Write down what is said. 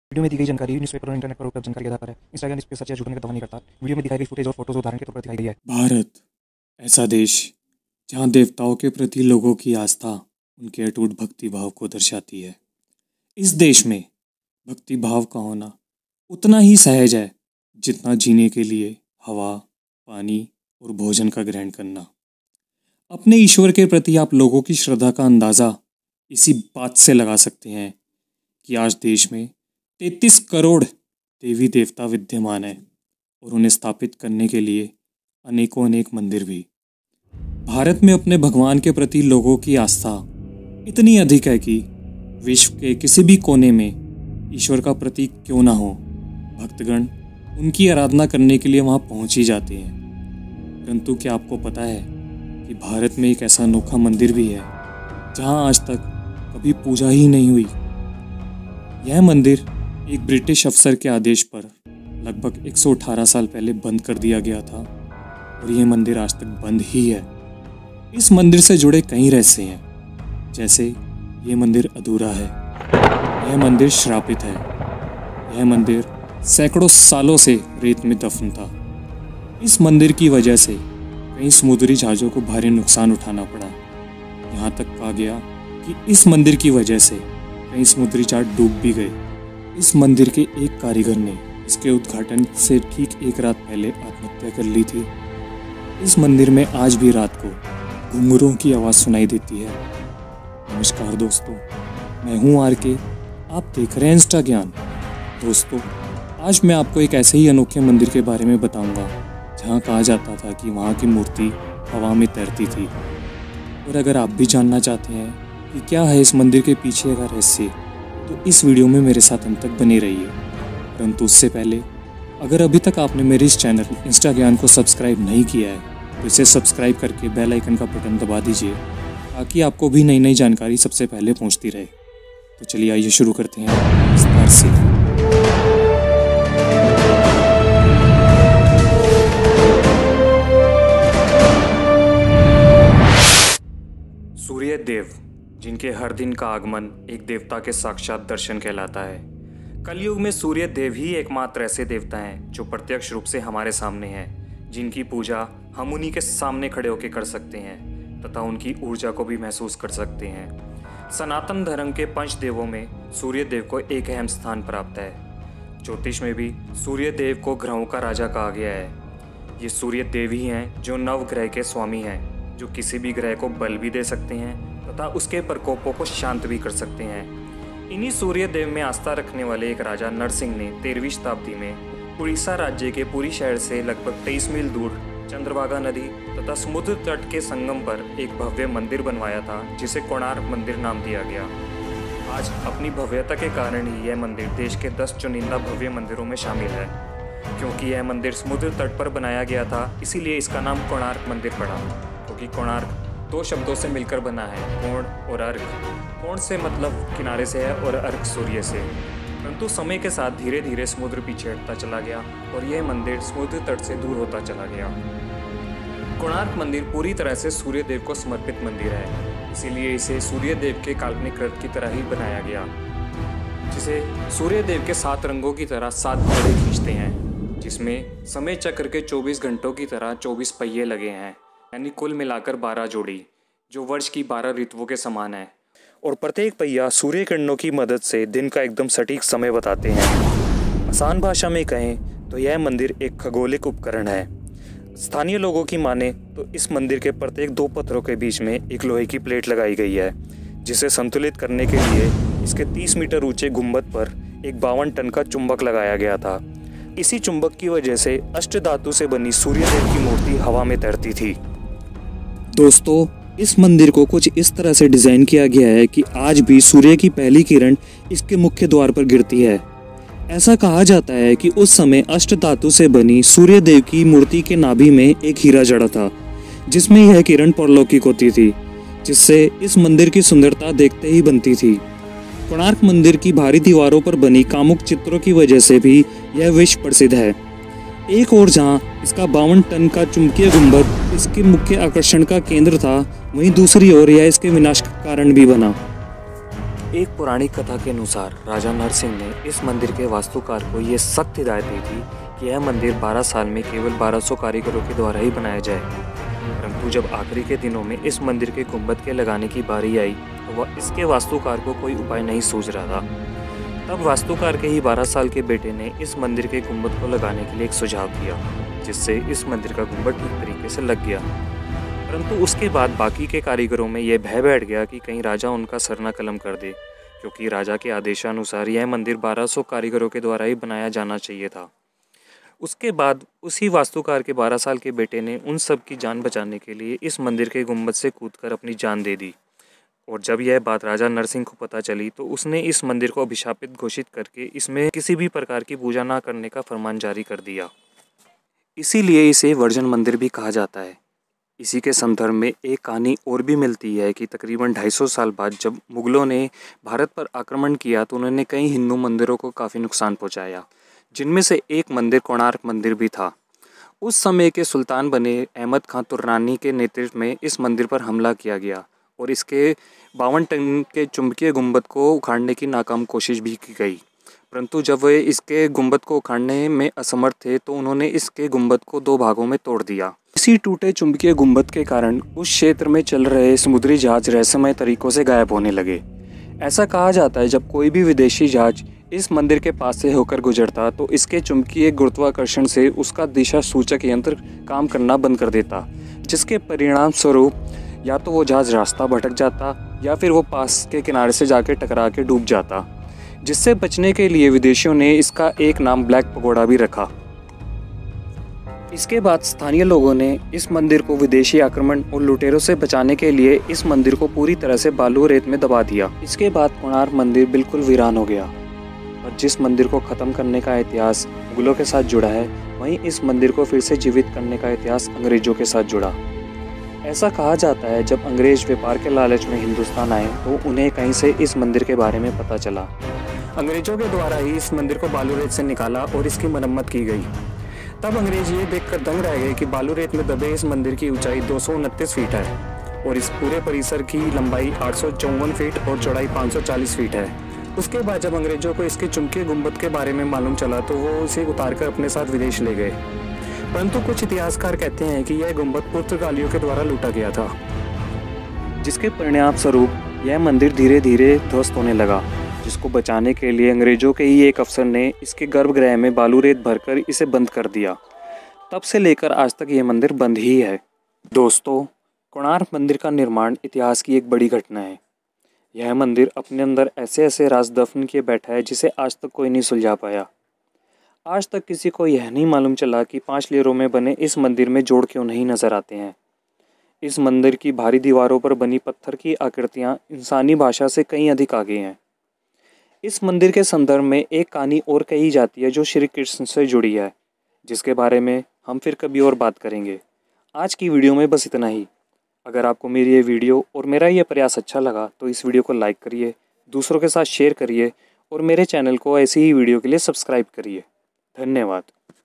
Video में दी गई जानकारी न्यूज़पेपर और इंटरनेट पर उपलब्ध जानकारी के आधार पर है। इंस्टाग्राम इस पे सच या झूठ का दावा नहीं करता। वीडियो में दिखाई गई फुटेज और फोटोज उदाहरण के तौर पर दिखाई गई है। भारत ऐसा देश जहाँ देवताओं के प्रति लोगों की आस्था उनके अटूट भक्ति भाव को दर्शाती है। इस देश में भक्ति भाव का होना उतना ही सहज है जितना जीने के लिए हवा, पानी और भोजन का ग्रहण करना। अपने ईश्वर के प्रति आप लोगों की श्रद्धा का अंदाज़ा इसी बात से लगा सकते हैं कि आज देश में 33 करोड़ देवी देवता विद्यमान हैं और उन्हें स्थापित करने के लिए अनेक मंदिर भी। भारत में अपने भगवान के प्रति लोगों की आस्था इतनी अधिक है कि विश्व के किसी भी कोने में ईश्वर का प्रतीक क्यों ना हो, भक्तगण उनकी आराधना करने के लिए वहाँ पहुँच ही जाते हैं। परंतु क्या आपको पता है कि भारत में एक ऐसा अनोखा मंदिर भी है जहाँ आज तक कभी पूजा ही नहीं हुई। यह मंदिर एक ब्रिटिश अफसर के आदेश पर लगभग 118 साल पहले बंद कर दिया गया था और यह मंदिर आज तक बंद ही है। इस मंदिर से जुड़े कई रहस्य हैं, जैसे यह मंदिर अधूरा है, यह मंदिर श्रापित है, यह मंदिर सैकड़ों सालों से रेत में दफन था। इस मंदिर की वजह से कई समुद्री जहाज़ों को भारी नुकसान उठाना पड़ा। यहाँ तक कहा गया कि इस मंदिर की वजह से कई समुद्री जहाज डूब भी गए। इस मंदिर के एक कारीगर ने इसके उद्घाटन से ठीक एक रात पहले आत्महत्या कर ली थी। इस मंदिर में आज भी रात को घुंघरूओं की आवाज़ सुनाई देती है। नमस्कार दोस्तों, मैं हूँ आर.के, आप देख रहे हैं इंस्टा ज्ञान। दोस्तों, आज मैं आपको एक ऐसे ही अनोखे मंदिर के बारे में बताऊंगा जहाँ कहा जाता था कि वहाँ की मूर्ति हवा में तैरती थी। और अगर आप भी जानना चाहते हैं कि क्या है इस मंदिर के पीछे का रहस्य, तो इस वीडियो में मेरे साथ अंत तक बने रहिए। परंतु उससे पहले अगर अभी तक आपने मेरे इस चैनल इंस्टा ज्ञान को सब्सक्राइब नहीं किया है तो इसे सब्सक्राइब करके बेल आइकन का बटन दबा दीजिए ताकि आपको भी नई जानकारी सबसे पहले पहुंचती रहे। तो चलिए आइए शुरू करते हैं विस्तार से। सूर्य देव, जिनके हर दिन का आगमन एक देवता के साक्षात दर्शन कहलाता है। कलयुग में सूर्य देव ही एकमात्र ऐसे देवता हैं जो प्रत्यक्ष रूप से हमारे सामने हैं, जिनकी पूजा हम उन्हीं के सामने खड़े होकर कर सकते हैं तथा उनकी ऊर्जा को भी महसूस कर सकते हैं। सनातन धर्म के पंच देवों में सूर्य देव को एक अहम स्थान प्राप्त है। ज्योतिष में भी सूर्य देव को ग्रहों का राजा कहा गया है। ये सूर्य देव ही हैं जो नव ग्रह के स्वामी हैं, जो किसी भी ग्रह को बल भी दे सकते हैं तथा उसके प्रकोपों को शांत भी कर सकते हैं। इन्हीं सूर्य देव में आस्था रखने वाले एक राजा नरसिंह ने 13वीं शताब्दी में उड़ीसा राज्य के पुरी शहर से लगभग 23 मील दूर चंद्रभागा नदी तथा समुद्र तट के संगम पर एक भव्य मंदिर बनवाया था, जिसे कोणार्क मंदिर नाम दिया गया। आज अपनी भव्यता के कारण ही यह मंदिर देश के 10 चुनिंदा भव्य मंदिरों में शामिल है। क्योंकि यह मंदिर समुद्र तट पर बनाया गया था, इसीलिए इसका नाम कोणार्क मंदिर पड़ा। क्योंकि कोणार्क 2 शब्दों से मिलकर बना है, कोण और अर्क। कोण से मतलब किनारे से है और अर्क सूर्य से। परंतु समय के साथ धीरे धीरे समुद्र पीछे हटता चला गया और यह मंदिर समुद्र तट से दूर होता चला गया। कोणार्क मंदिर पूरी तरह से सूर्य देव को समर्पित मंदिर है, इसीलिए इसे सूर्य देव के काल्पनिक रथ की तरह ही बनाया गया, जिसे सूर्य देव के 7 रंगों की तरह 7 घोड़े खींचते हैं, जिसमें समय चक्र के 24 घंटों की तरह 24 पहिए लगे हैं, यानी कुल मिलाकर 12 जोड़ी, जो वर्ष की 12 ऋतुओं के समान है। और प्रत्येक पहिया सूर्य किरणों की मदद से दिन का एकदम सटीक समय बताते हैं। आसान भाषा में कहें तो यह मंदिर एक खगोलिक उपकरण है। स्थानीय लोगों की माने तो इस मंदिर के प्रत्येक 2 पत्थरों के बीच में एक लोहे की प्लेट लगाई गई है, जिसे संतुलित करने के लिए इसके 30 मीटर ऊंचे गुंबद पर एक 52 टन का चुंबक लगाया गया था। इसी चुंबक की वजह से अष्ट धातु से बनी सूर्यदेव की मूर्ति हवा में तैरती थी। दोस्तों, इस मंदिर को कुछ इस तरह से डिज़ाइन किया गया है कि आज भी सूर्य की पहली किरण इसके मुख्य द्वार पर गिरती है। ऐसा कहा जाता है कि उस समय अष्ट धातु से बनी सूर्य देव की मूर्ति के नाभि में एक हीरा जड़ा था, जिसमें यह किरण परलौकिक होती थी, जिससे इस मंदिर की सुंदरता देखते ही बनती थी। कोणार्क मंदिर की भारी दीवारों पर बनी कामुक चित्रों की वजह से भी यह विश्व प्रसिद्ध है। एक और जहां इसका 52 टन का चुंबकीय गुंबद इसके मुख्य आकर्षण का केंद्र था, वहीं दूसरी ओर यह इसके विनाश का कारण भी बना। एक पुरानी कथा के अनुसार राजा नरसिंह ने इस मंदिर के वास्तुकार को ये सख्त हिदायत दी थी कि यह मंदिर 12 साल में केवल 1200 कारीगरों के द्वारा ही बनाया जाए। परंतु जब आखिरी के दिनों में इस मंदिर के गुंबद के लगाने की बारी आई तो वह इसके वास्तुकार को कोई उपाय नहीं सूझ रहा था। तब वास्तुकार के ही 12 साल के बेटे ने इस मंदिर के गुंबद को लगाने के लिए एक सुझाव दिया, जिससे इस मंदिर का गुंबद ठीक तरीके से लग गया। परंतु उसके बाद बाकी के कारीगरों में यह भय बैठ गया कि कहीं राजा उनका सर न कलम कर दे, क्योंकि राजा के आदेशानुसार यह मंदिर 1200 कारीगरों के द्वारा ही बनाया जाना चाहिए था। उसके बाद उसी वास्तुकार के 12 साल के बेटे ने उन सब की जान बचाने के लिए इस मंदिर के गुंबद से कूदकर अपनी जान दे दी। और जब यह बात राजा नरसिंह को पता चली तो उसने इस मंदिर को अभिशापित घोषित करके इसमें किसी भी प्रकार की पूजा न करने का फरमान जारी कर दिया। इसीलिए इसे वर्जन मंदिर भी कहा जाता है। इसी के संदर्भ में एक कहानी और भी मिलती है कि तकरीबन 250 साल बाद जब मुगलों ने भारत पर आक्रमण किया तो उन्होंने कई हिंदू मंदिरों को काफ़ी नुकसान पहुंचाया, जिनमें से एक मंदिर कोणार्क मंदिर भी था। उस समय के सुल्तान बने अहमद खां तुर्रानी के नेतृत्व में इस मंदिर पर हमला किया गया और इसके 52 टन के चुंबकीय गुंबद को उखाड़ने की नाकाम कोशिश भी की गई। परंतु जब वे इसके गुंबद को उखाड़ने में असमर्थ थे तो उन्होंने इसके गुंबद को 2 भागों में तोड़ दिया। इसी टूटे चुंबकीय गुंबद के कारण उस क्षेत्र में चल रहे समुद्री जहाज रहस्यमय तरीकों से गायब होने लगे। ऐसा कहा जाता है जब कोई भी विदेशी जहाज इस मंदिर के पास से होकर गुजरता तो इसके चुंबकीय गुरुत्वाकर्षण से उसका दिशा सूचक यंत्र काम करना बंद कर देता, जिसके परिणाम स्वरूप या तो वो जहाज रास्ता भटक जाता या फिर वो पास के किनारे से जाके टकरा के डूब जाता। जिससे बचने के लिए विदेशियों ने इसका एक नाम ब्लैक पगोड़ा भी रखा। इसके बाद स्थानीय लोगों ने इस मंदिर को विदेशी आक्रमण और लुटेरों से बचाने के लिए इस मंदिर को पूरी तरह से बालू रेत में दबा दिया। इसके बाद कोणार्क मंदिर बिल्कुल वीरान हो गया। और जिस मंदिर को ख़त्म करने का इतिहास मुगलों के साथ जुड़ा है, वहीं इस मंदिर को फिर से जीवित करने का इतिहास अंग्रेजों के साथ जुड़ा। ऐसा कहा जाता है जब अंग्रेज व्यापार के लालच में हिंदुस्तान आए तो उन्हें कहीं से इस मंदिर के बारे में पता चला। अंग्रेजों के द्वारा ही इस मंदिर को बालू रेत से निकाला और इसकी मरम्मत की गई। तब अंग्रेज ये देखकर दंग रह गए कि बालू रेत में दबे इस मंदिर की ऊंचाई 229 फीट है और इस पूरे परिसर की लंबाई 854 फीट और चौड़ाई 540 फीट है। उसके बाद जब अंग्रेजों को इसके चुंबकीय गुंबद के बारे में मालूम चला तो वो उसे उतारकर अपने साथ विदेश ले गए। परंतु कुछ इतिहासकार कहते हैं कि यह गुंबद पुर्तगालियों के द्वारा लूटा गया था, जिसके परिणाम स्वरूप यह मंदिर धीरे धीरे ध्वस्त होने लगा, जिसको बचाने के लिए अंग्रेजों के ही एक अफसर ने इसके गर्भगृह में बालू रेत भरकर इसे बंद कर दिया। तब से लेकर आज तक यह मंदिर बंद ही है। दोस्तों, कोणार्क मंदिर का निर्माण इतिहास की एक बड़ी घटना है। यह मंदिर अपने अंदर ऐसे ऐसे राज दफन किए बैठा है जिसे आज तक कोई नहीं सुलझा पाया। आज तक किसी को यह नहीं मालूम चला कि 5 लेयरों में बने इस मंदिर में जोड़ क्यों नहीं नजर आते हैं। इस मंदिर की भारी दीवारों पर बनी पत्थर की आकृतियाँ इंसानी भाषा से कहीं अधिक आगे हैं। इस मंदिर के संदर्भ में एक कहानी और कही जाती है जो श्री कृष्ण से जुड़ी है, जिसके बारे में हम फिर कभी और बात करेंगे। आज की वीडियो में बस इतना ही। अगर आपको मेरी ये वीडियो और मेरा ये प्रयास अच्छा लगा तो इस वीडियो को लाइक करिए, दूसरों के साथ शेयर करिए और मेरे चैनल को ऐसी ही वीडियो के लिए सब्सक्राइब करिए। धन्यवाद।